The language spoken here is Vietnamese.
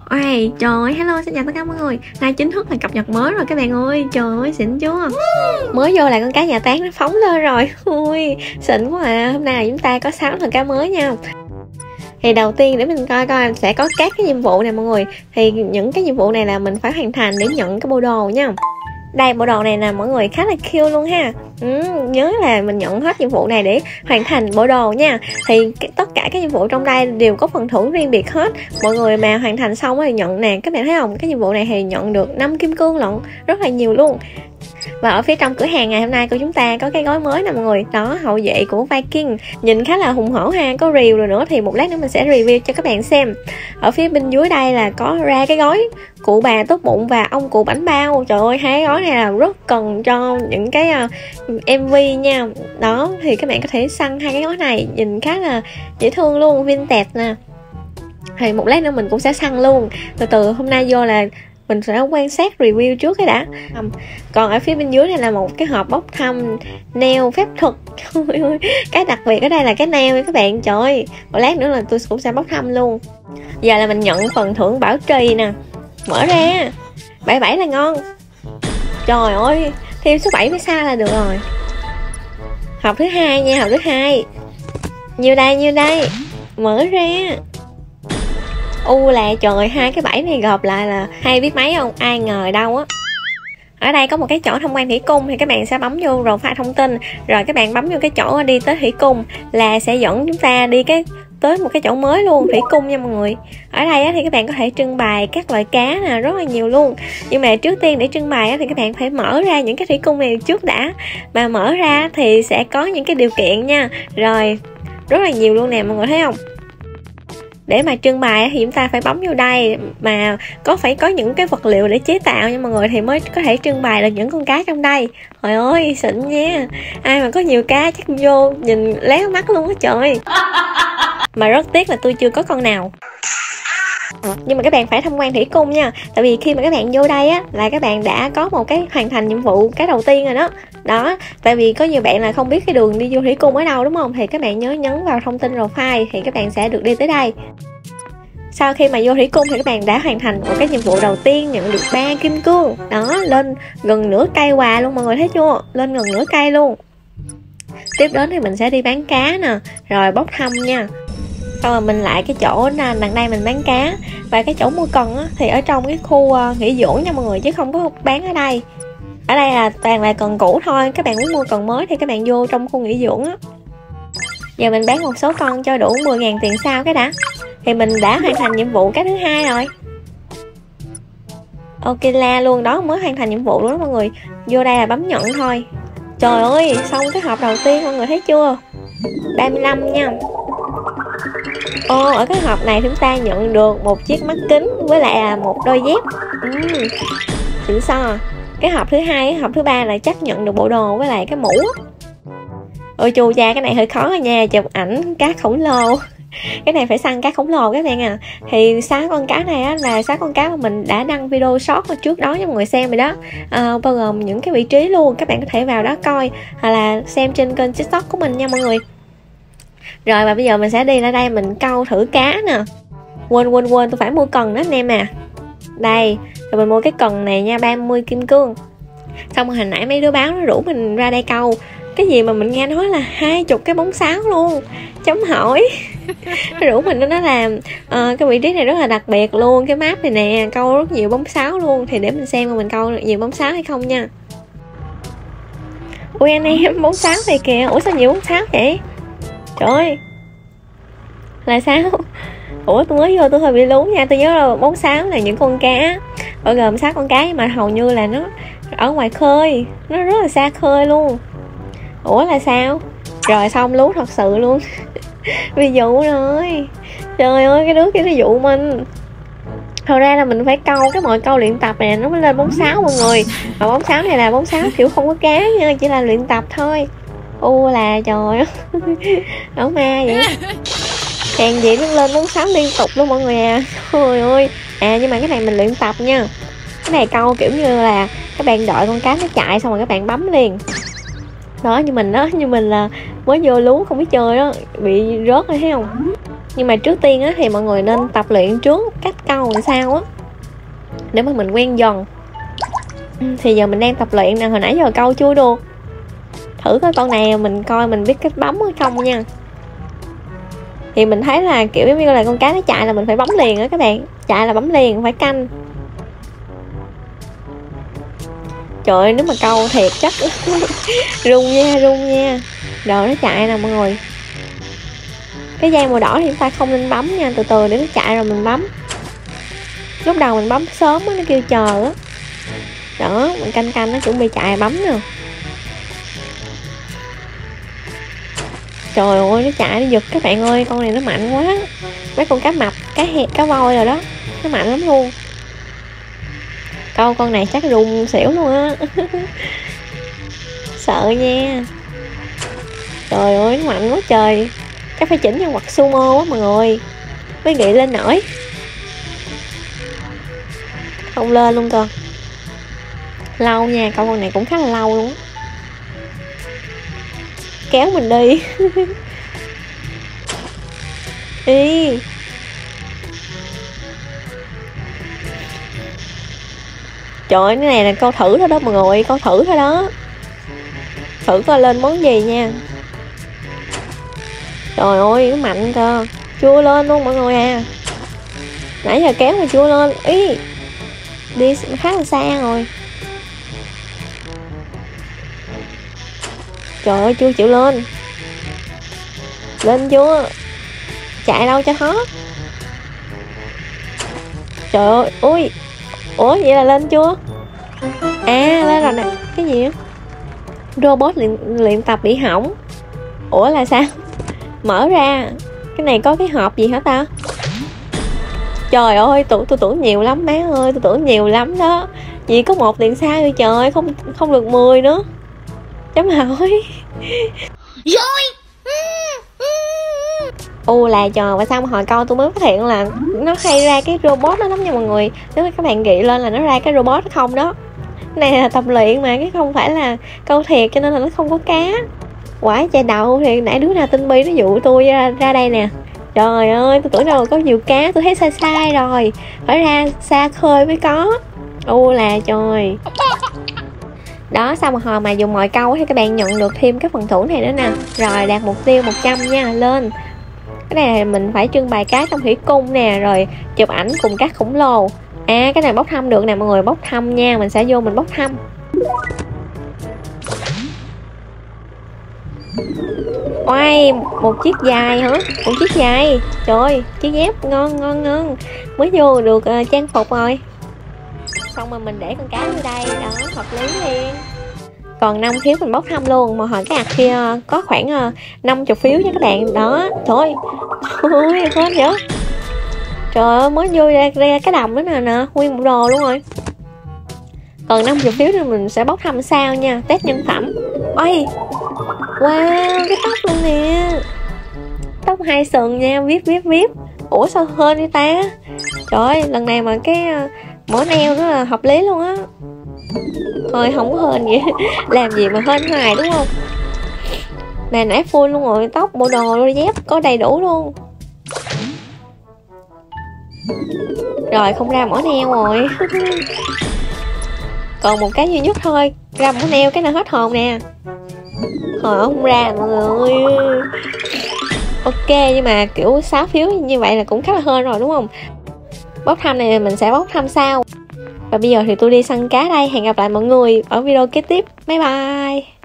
Ôi trời ơi, hello, xin chào tất cả mọi người. Nay chính thức là cập nhật mới rồi các bạn ơi. Trời ơi, xịn chưa. Mới vô là con cá nhà táng nó phóng lên rồi. Ui, xịn quá à. Hôm nay chúng ta có 6 con cá mới nha. Thì đầu tiên để mình coi sẽ có các cái nhiệm vụ này mọi người. Thì những cái nhiệm vụ này là mình phải hoàn thành để nhận cái bộ đồ nha. Đây, bộ đồ này nè mọi người, khá là cute luôn ha. Nhớ là mình nhận hết nhiệm vụ này để hoàn thành bộ đồ nha. Thì tất cả các nhiệm vụ trong đây đều có phần thưởng riêng biệt hết. Mọi người mà hoàn thành xong thì nhận nè, các bạn thấy không, cái nhiệm vụ này thì nhận được 5 kim cương lận, rất là nhiều luôn. Và ở phía trong cửa hàng ngày hôm nay của chúng ta có cái gói mới nè mọi người. Đó, hậu vệ của Viking, nhìn khá là hùng hổ ha, có review rồi nữa, thì một lát nữa mình sẽ review cho các bạn xem. Ở phía bên dưới đây là có ra cái gói cụ bà tốt bụng và ông cụ bánh bao. Trời ơi, hai gói này là rất cần cho những cái MV nha. Đó, thì các bạn có thể săn hai cái gói này, nhìn khá là dễ thương luôn, vintage nè. Thì một lát nữa mình cũng sẽ săn luôn. Từ từ hôm nay vô là mình sẽ quan sát review trước cái đã. Còn ở phía bên dưới này là một cái hộp bốc thăm nail phép thuật. Cái đặc biệt ở đây là cái nail nha các bạn. Trời ơi, một lát nữa là tôi cũng sẽ bốc thăm luôn. Giờ là mình nhận phần thưởng bảo trì nè. Mở ra 77 là ngon. Trời ơi, thêm số 7 mới xa là được rồi. Hộp thứ hai nha, hộp thứ hai. Nhiêu đây? Mở ra. Là trời, hai cái 7 này gộp lại là hay biết mấy không? Ai ngờ đâu á. Ở đây có một cái chỗ tham quan thủy cung, thì các bạn sẽ bấm vô profile thông tin, rồi các bạn bấm vô cái chỗ đi tới thủy cung là sẽ dẫn chúng ta đi tới một cái chỗ mới luôn, thủy cung nha mọi người. Ở đây á, thì các bạn có thể trưng bày các loại cá nè, rất là nhiều luôn. Nhưng mà trước tiên để trưng bày á, thì các bạn phải mở ra những cái thủy cung này trước đã. Mà mở ra thì sẽ có những cái điều kiện nha. Rồi, rất là nhiều luôn nè mọi người thấy không? Để mà trưng bày thì chúng ta phải bấm vô đây, mà phải có những cái vật liệu để chế tạo nha mọi người, thì mới có thể trưng bày được những con cá trong đây. Trời ơi, xịn nha. Ai mà có nhiều cá chắc vô nhìn léo mắt luôn á trời. Mà rất tiếc là tôi chưa có con nào. Nhưng mà các bạn phải tham quan thủy cung nha. Tại vì khi mà các bạn vô đây á, là các bạn đã có một cái hoàn thành nhiệm vụ cái đầu tiên rồi đó. Đó, tại vì có nhiều bạn là không biết cái đường đi vô thủy cung ở đâu đúng không? Thì các bạn nhớ nhấn vào thông tin profile thì các bạn sẽ được đi tới đây. Sau khi mà vô thủy cung thì các bạn đã hoàn thành một cái nhiệm vụ đầu tiên, nhận được 3 kim cương. Đó, lên gần nửa cây quà luôn mọi người thấy chưa? Lên gần nửa cây luôn. Tiếp đến thì mình sẽ đi bán cá nè, rồi bốc thăm nha. Xong rồi mình lại cái chỗ đằng đây mình bán cá. Và cái chỗ mua cần á, thì ở trong cái khu nghỉ dưỡng nha mọi người, chứ không có bán ở đây. Ở đây là toàn là cần cũ thôi. Các bạn muốn mua cần mới thì các bạn vô trong khu nghỉ dưỡng á. Giờ mình bán một số con cho đủ 10.000 tiền sao cái đã. Thì mình đã hoàn thành nhiệm vụ cái thứ hai rồi. Ok la luôn đó, mới hoàn thành nhiệm vụ luôn đó mọi người. Vô đây là bấm nhận thôi. Trời ơi, xong cái hộp đầu tiên mọi người thấy chưa? 35 nha. Ở cái hộp này chúng ta nhận được một chiếc mắt kính với lại là một đôi dép. Xịn xò. Cái hộp thứ hai, hộp thứ ba là chắc nhận được bộ đồ với lại cái mũ. Ôi chù cha, cái này hơi khó rồi nha, chụp ảnh cá khổng lồ. Cái này phải săn cá khổng lồ các bạn à. Thì 6 con cá này á, là 6 con cá mà mình đã đăng video short ở trước đó cho mọi người xem rồi đó. Bao gồm những cái vị trí luôn, các bạn có thể vào đó coi, hoặc là xem trên kênh TikTok của mình nha mọi người. Rồi và bây giờ mình sẽ đi ra đây mình câu thử cá nè. Quên tôi phải mua cần đó anh em à. Đây, rồi mình mua cái cần này nha, 30 kim cương. Xong rồi hồi nãy mấy đứa báo nó rủ mình ra đây câu. Cái gì mà mình nghe nói là 20 cái bóng sáo luôn. Chấm hỏi. Nó rủ mình, nó làm cái vị trí này rất là đặc biệt luôn. Cái map này nè, câu rất nhiều bóng sáo luôn. Thì để mình xem mà mình câu được nhiều bóng sáo hay không nha. Ui anh em, bóng sáo này kìa. Ủa sao nhiều bóng sáo vậy? Trời ơi, là sao? Ủa tôi mới vô tôi hơi bị lún nha. Tôi nhớ là bóng sáo là những con cá, bao gồm 6 con cá, nhưng mà hầu như là nó ở ngoài khơi, nó rất là xa khơi luôn. Ủa là sao? Rồi xong lú thật sự luôn. Bị dụ rồi. Trời ơi, cái đứa kia nó dụ mình. Thật ra là mình phải câu cái mọi câu luyện tập này nó mới lên bóng sáo mọi người. Mà bóng sáo này là bóng sáo kiểu không có cá nha, chỉ là luyện tập thôi. Là trời ơi. Ở ma vậy. Hèn gì nó lên bóng sáo liên tục luôn mọi người à. Trời ơi. Nhưng mà cái này mình luyện tập nha. Cái này câu kiểu như là các bạn đợi con cá nó chạy xong rồi các bạn bấm liền. Đó, như mình là mới vô lú không biết chơi đó, bị rớt rồi thấy không. Nhưng mà trước tiên á thì mọi người nên tập luyện trước cách câu làm sao á, để mà mình quen dần. Thì giờ mình đang tập luyện nè, hồi nãy giờ câu chưa được. Thử coi con này mình coi mình biết cách bấm hay không nha. Thì mình thấy là kiểu giống như là con cá nó chạy là mình phải bấm liền á các bạn. Chạy là bấm liền, phải canh. Trời ơi, nếu mà câu thiệt chắc rung nha. Rồi nó chạy nè mọi người. Cái dây màu đỏ thì chúng ta không nên bấm nha, từ từ để nó chạy rồi mình bấm. Lúc đầu mình bấm sớm á, nó kêu chờ á. Đó, mình canh nó chuẩn bị chạy bấm nè. Trời ơi, nó chạy nó giật các bạn ơi, con này nó mạnh quá. Mấy con cá mập, cá hẹp, cá voi rồi đó, nó mạnh lắm luôn. Câu con này chắc rung xỉu luôn á. Sợ nha. Trời ơi, nó mạnh quá trời. Chắc phải chỉnh cho quạt sumo á mọi người mới nghĩ lên nổi. Không lên luôn cơ. Lâu nha, câu con này cũng khá là lâu luôn á. Kéo mình đi. Ý. Trời ơi, cái này là câu thử thôi đó mọi người, câu thử thôi đó. Thử coi lên món gì nha. Trời ơi, nó mạnh cơ. Chưa lên luôn mọi người à. Nãy giờ kéo mà chưa lên. Ý. Đi khá là xa rồi. Trời ơi, chưa chịu lên. Lên chưa? Chạy đâu cho hết. Trời ơi, ui. Ủa vậy là lên chưa? À lên rồi nè. Cái gì á? Robot luyện tập bị hỏng. Ủa là sao? Mở ra. Cái này có cái hộp gì hả ta? Trời ơi, tôi tưởng nhiều lắm má ơi, tôi tưởng nhiều lắm đó. Chỉ có 1 liền sao rồi trời, không được 10 nữa. Chấm hỏi. Rồi. Là trời, và sao mà hồi câu tôi mới phát hiện là nó hay ra cái robot đó lắm nha mọi người. Nếu mà các bạn ghi lên là nó ra cái robot không đó. Cái này là tập luyện mà, cái không phải là câu thiệt, cho nên là nó không có cá. Quả chạy đầu thì nãy đứa nào tinh bi nó dụ tôi ra đây nè. Trời ơi, tôi tưởng đâu có nhiều cá, tôi thấy sai rồi. Phải ra xa khơi mới có. Là trời. Đó, sau một hồi mà dùng mọi câu thì các bạn nhận được thêm cái phần thưởng này nữa nè. Rồi đạt mục tiêu 100 nha, lên. Cái này mình phải trưng bày cá trong thủy cung nè, rồi chụp ảnh cùng các khủng lồ. À, cái này bốc thăm được nè mọi người, bốc thăm nha, mình sẽ vô mình bốc thăm. Oai, một chiếc dài hả? Một chiếc dài. Trời ơi, chiếc dép ngon. Mới vô được trang phục rồi. Xong rồi mình để con cá vô đây, đó, hợp lý liền. Còn 5 phiếu mình bốc thăm luôn. Mà hồi cái ạc kia có khoảng 50 phiếu nha các bạn. Đó, trời ơi, hết vậy. Trời ơi, mới vô ra cái đồng đó nè, nguyên một đồ luôn rồi. Còn 50 phiếu thì mình sẽ bốc thăm sao nha. Test nhân phẩm. Ôi, wow, cái tóc luôn nè. Tóc 2 sừng nha, viếp. Ủa sao hên vậy ta? Trời ơi, lần này mà cái mỏ neo nó là hợp lý luôn á. Thôi không có hên vậy. Làm gì mà hên hoài đúng không? Nè nãy full luôn rồi, tóc, bộ đồ, đôi dép có đầy đủ luôn. Rồi không ra mỏ neo rồi. Còn một cái duy nhất thôi, ra mỏ neo cái nào hết hồn nè. Hồi không ra mọi người. Ok, nhưng mà kiểu 6 phiếu như vậy là cũng khá là hên rồi đúng không? Bốc thăm này mình sẽ bốc thăm sau. Và bây giờ thì tôi đi săn cá đây. Hẹn gặp lại mọi người ở video kế tiếp. Bye bye.